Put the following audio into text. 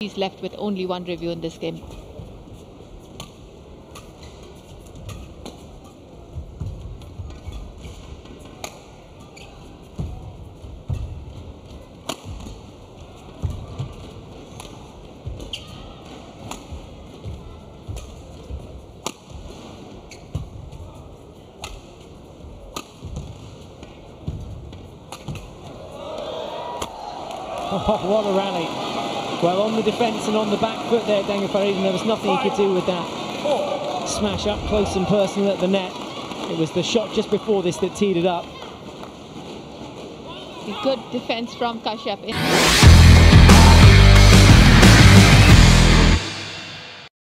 he's left with only one review in this game. Oh, what a rally. Well, on the defence and on the back foot there, Dangan, there was nothing he could do with that smash up close and personal at the net. It was the shot just before this that teed it up. Good defence from Kashyap.